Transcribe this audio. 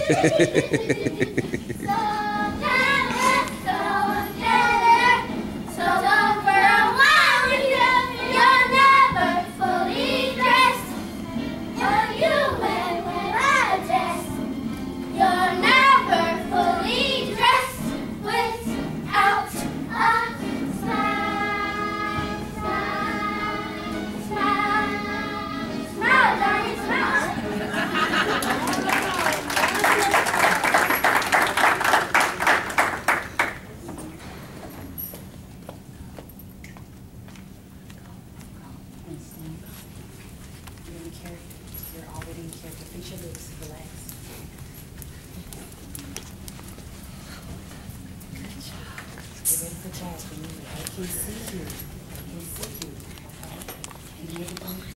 You're already in character. Fix your lips. Relax. Good job. Get ready for jazz. I can see you. I can see you. Okay. And everything.